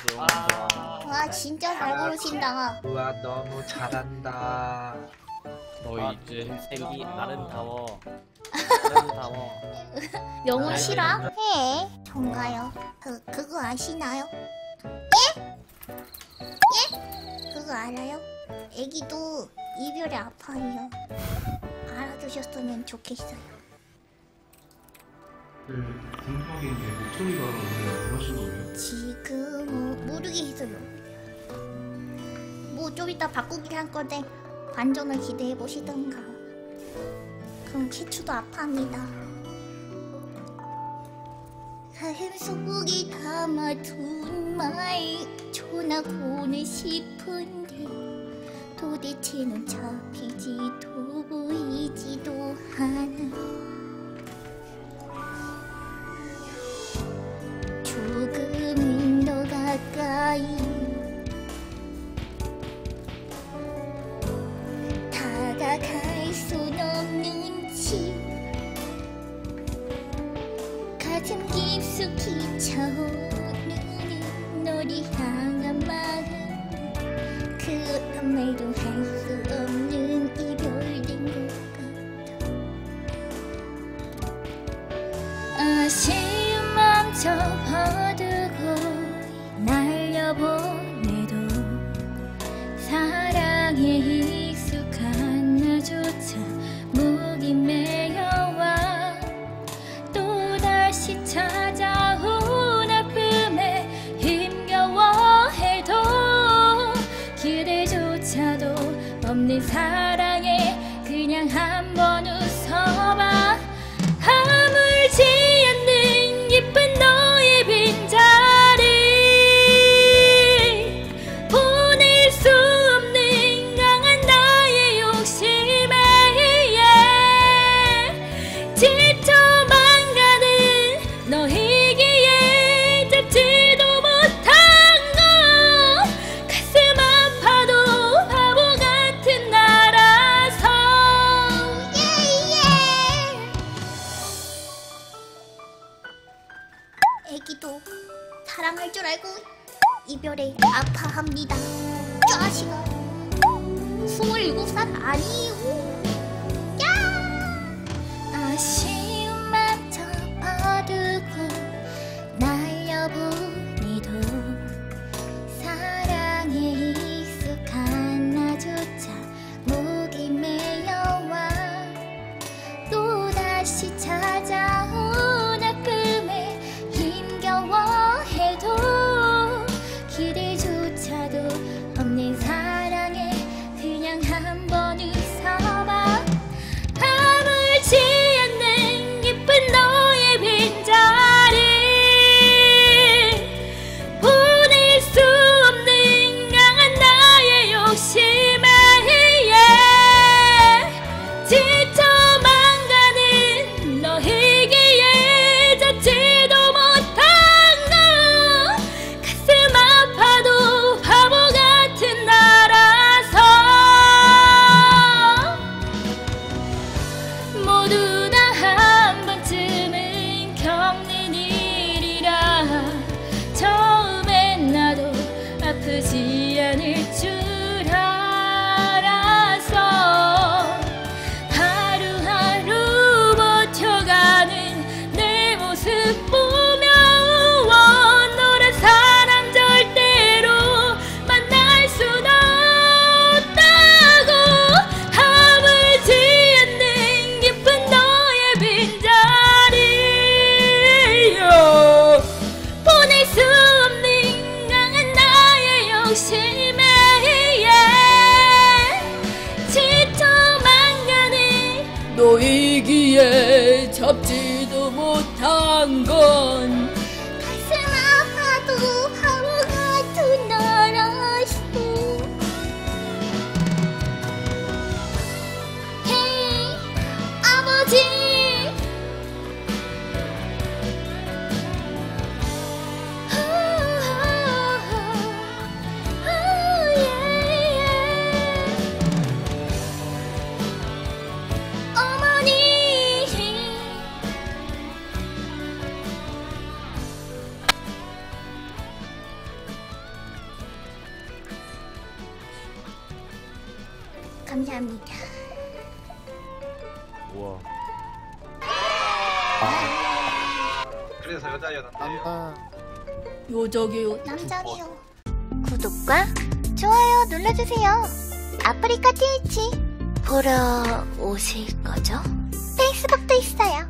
와 진짜 잘 고르신다. 우와 너무 잘한다. 너 이제 색이 아름다워. 아름다워. 영혼 실화? 해. 전가요. 그거 아시나요? 예? 예? 그거 알아요? 애기도 이별에 아파해요. 알아두셨으면 좋겠어요. 궁금한게 목소리가 왜 그러신 거예요? 지금은 모르겠어요. 뭐 좀 이따 바꾸긴 할 건데 반전을 기대해 보시던가. 그럼 캐추도 아파합니다. 가슴 속에 담아둔 말 전하고는 싶은데 도대체는 잡히지도 보이지도 않아. 조금은 더 가까이 다가갈 순 없는지 가슴 깊숙이 차오르는 너를 향한 마음 그 어떤 말도 할 수 없는 이별인 것 같아. 아쉬운 맘 접어두고 날려보내도 사랑에 익숙한 나조차 목이 메여와 또다시 찾아온 아픔에 힘겨워해도 기대조차도 없는 사랑에 그냥 한번 웃어봐. 아물지 않는 예쁜 너의 빈자리 보낼 수 없는 강한 나의 욕심에 지쳐만 가는 너에게 잡지도 못한 건 가슴 아파도 바보 같은 나라서 애기도 사랑할 줄 알고 이별에 아파합니다. 짜식아 27살 아니오. 아쉬운 맘 접어두고 날려보내도 사랑에 익숙한 나조차 목이 메여와 또다시 찾아온 아픔에 힘겨워해도 기대조차도 없는 사랑에 그냥 한번 웃어봐. 아물지 않는 예쁜 너의 빈자리 보낼 수 없는 강한 나의 욕심에 지쳐만 가는 너에게 잡지도 못한 건 가슴 아파도 바보 같은 나라서 모두 다 한 번쯤은 겪는 일이라 처음엔 나도 아프지 않을 줄 알았어. 하루하루 버텨가는 내 모습 보며 너란 사람 절대로 만날 순 없다고. 아물지 않는 예쁜 너의 빈자리 보낼 수 없는 강한 나의 욕심에 지쳐만 가는 너이기에 잡지도 못한 건 가슴 아파도 바보 같은 나라서 헤이 아버지 어머니 감사합니다. 우와. 그래서 여자였는데요. 여자게요. 남자기요. 구독과 좋아요 눌러주세요. 아프리카 TH 보러 오실 거죠? 페이스북도 있어요.